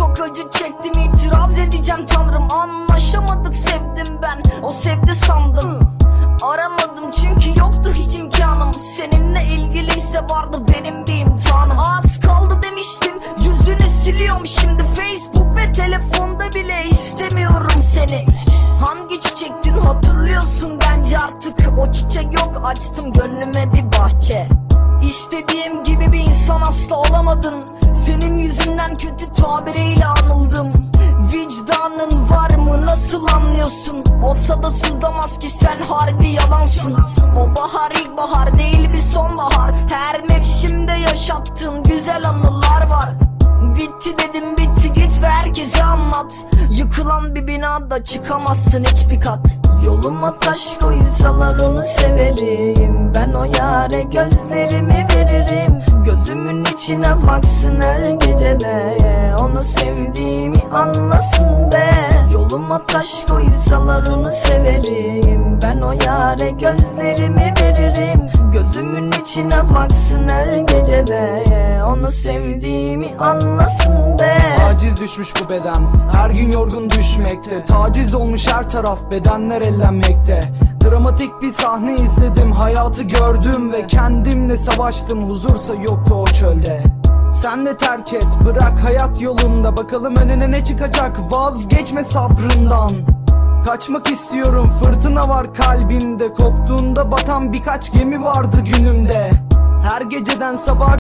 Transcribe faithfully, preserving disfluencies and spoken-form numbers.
çok acı çektim, itiraz edeceğim tanrım. Anlaşamadık, sevdim ben, o sevdi sandım. Aramadım çünkü yoktu hiç imkanım. Seninle ilgiliyse vardı benim bir imtihanım. Az kaldı demiştim, yüzünü siliyorum şimdi. Facebook ve telefonda bile istemiyorum seni. Hangi çiçektin hatırlıyorsun bence artık. O çiçek yok, açtım gönlüme bir bahçe. İstediğim gibi bir insan asla olamadın. Senin yüzünden kötü tabiriyle anıldım. Vicdanın var mı, nasıl anlıyorsun? Olsa da sızlamaz ki sen harbi yalansın. O bahar ilkbahar değil bir sonbahar. Her mevsimde yaşattığın güzel anılar var. Bitti dedim bitti, git ve herkese anlat. Yıkılan bir binada çıkamazsın hiçbir kat. Yoluma taş koysalar onu severim. Ben o yâre gözlerimi veririm. Gözümün içine baksın her gece de, onu sevdiğimi anlasın be. Yoluma taş koysalar onu severim. Ben o yâre gözlerimi veririm. Gözümün içine baksın her gece de, onu sevdiğimi anlasın be. Aciz düşmüş bu beden, her gün yorgun düşmekte. Taciz olmuş her taraf, bedenler ellenmekte. Dramatik bir sahne izledim, hayatı gördüm ve kendimle savaştım. Huzursa yoktu o çölde. Sen de terk et, bırak hayat yolunda. Bakalım önüne ne çıkacak, vazgeçme sabrından. Kaçmak istiyorum, fırtına var kalbimde. Koptuğunda batan birkaç gemi vardı günümde. Her geceden sabah